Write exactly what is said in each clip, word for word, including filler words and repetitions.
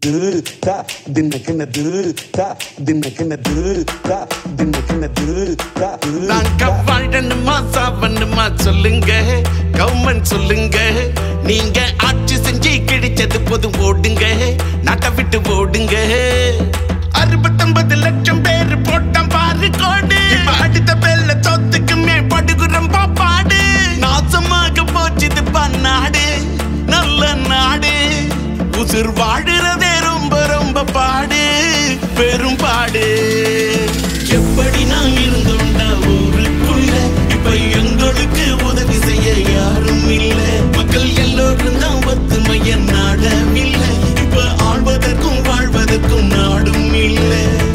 duru ta dinakina duru ta dinakina duru ta dinakina duru ta நாங்க வாழணுமா சாவணுமா சொல்லுங்க government சொல்லுங்க நீங்க ஆட்சி செஞ்சு கிடைச்சது போதும் ஓடுங்க நாட்டை விட்டு ஓடுங்க அறுபத்தொன்பது லட்சம் பேர் போட்டான் பாரு கோடு அடுத்த பேர்ல சொத்துக்குமே படுகுறம் பாப்பாடு நாசமாக போச்சுது பன்னாடு நல்ல நாடு உசுர் வாடுறதே ரொம்ப ரொம்ப பாடு பெரும் பாடு எப்படி நான் இருந்தோம்டா ஊருக்குள்ள இப்ப எங்களுக்கு உதவி செய்ய யாரும் இல்ல மக்கள் எல்லோரும் தான் ஒத்துமைய நாடம் இல்ல இப்ப ஆழ்வதற்கும் வாழ்வதற்கும் நாடும் இல்ல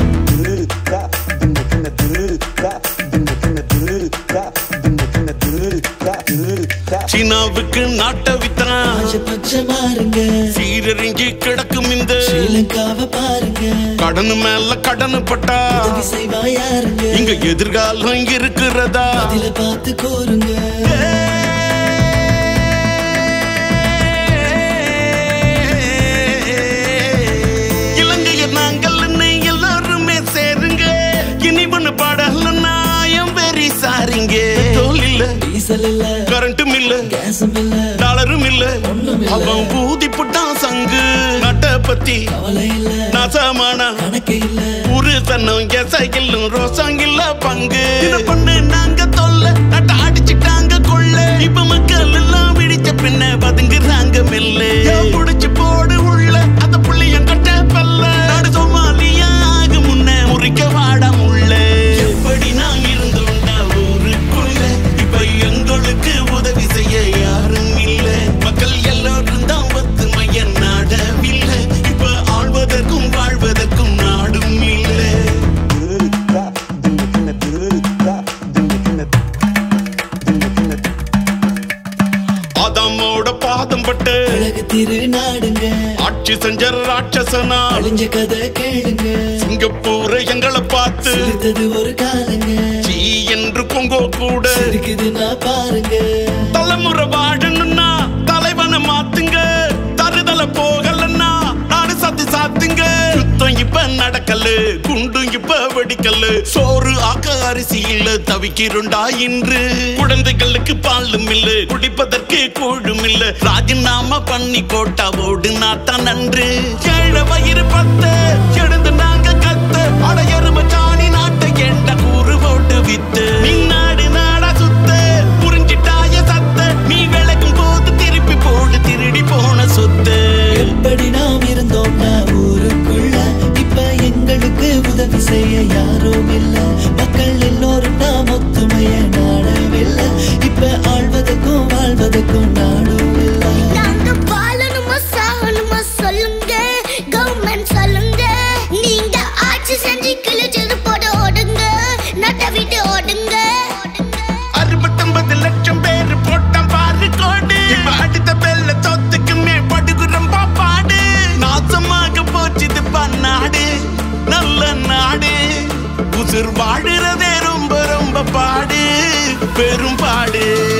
சீனாவுக்கு நாட்டை வித்தான் சீரறிஞ்சி கிடக்கும் இந்த ஸ்ரீலங்காவை பாருங்க கடன் மேல கடன் பட்டா இங்க எதிர்காலம் இருக்கிறதா அதில பார்த்து கோருங்க இலங்கையர் நாங்கள் எல்லாருமே சேருங்க இனி ஒண்ணு பாடலன்னா என் வெறி சாரிங்க இல்ல டீசல் இல்ல கரண்ட்டும் இல்ல கேஸும் இல்ல டாலரும் இல்ல அவன் ஊதி புட்டான் சங்கு நட்ட பத்தி கவலை இல்ல நாசமான கணக்கு இல்ல ஒரு தன்னம் எசையிலும் ரோசாங்கில்ல பங்கு பண்ணு நாங்க தொல்ல நட்ட அடிச்சுட்டாங்க கொள்ள இப்ப மக்கள் எல்லாம் விழிச்ச பின்ன பதுங்குறாங்க மெல்ல புடிச்சு போடு உள்ள அந்த புள்ளியம் கட்ட பல்ல நாடு சோமாலியா ஆகு முன்ன முறிக்க வாட முள்ள எப்படி நான் இருந்தோண்டா ஊருக்குள்ள இப்ப எங்களுக்கு உதவி செய்ய யாரும் இல்ல மக்கள் எல்லோரும் தான் ஒத்துமைய நாடவில்ல இப்ப ஆழ்வதற்கும் வாழ்வதற்கும் நாடும் இல்ல ஆதாமோட பாதம் பட்டு அழகு திருநாடுங்க ஆட்சி செஞ்ச ராட்சசனா அழிஞ்ச கதை கேளுங்க சிங்கப்பூரை எங்களை பார்த்து சிரித்தது ஒரு காலங்க சீ என்று கொங்கோ கூட இருக்குதுன்னா பாருங்க தலைமுறை வாழணும்னா தலைவனை மாத்துங்க தருதல போகலன்னா நாடு சாத்தி சாத்துங்க யுத்தம் இப்ப நடக்கல குண்டும் இப்ப வெடிக்கல சோறு ஆக்க அரிசி இல்ல தவிக்கிறோண்டா இன்று குழந்தைகளுக்கு பாலும் இல்ல குடிப்பதற்கு கூழும் இல்ல ராஜினாமா பண்ணி போட்டா ஓடு நாத்தான் நன்று ஏழ வயிறு பத்த எழுந்து நாங்க கத்த அடையரும சாணி நாட்டை எண்ட கூறு போட்டு வித்து நீ நாடு நாடா சுத்த புரிஞ்சிட்டாய சத்த நீ விளக்கும் போது திருப்பி போடு திருடி போன சொத்து எப்படி நாம் இருந்தோம்னா ஊருக்குள்ள இப்ப எங்களுக்கு உதவி செய்ய யாரும் இல்ல மக்கள் எல்லோரும் நாம் ஒத்துமைய நாடவில்லை இப்ப ஆழ்வதற்கும் வாழ்வதற்கும் நாடும் இல்ல நாங்க வாழணுமா சாகணுமா சொல்லுங்க கவர்மெண்ட் சொல்லுங்க நீங்க ஆட்சி செஞ்சு கிழிச்சது போட ஓடுங்க நட்ட விட்டு ஓடுங்க அறுபத்தொன்பது லட்சம் பேர் போட்டான் பாரு கோடு அடுத்த பேர்ல சொத்துக்குமே படுகுறம் பாப்பாடு நாசமாக போச்சுது பன்னாடு நல்ல நாடு உசுர் வாடுறதே ரொம்ப ரொம்ப பாடு பெரும் பாடு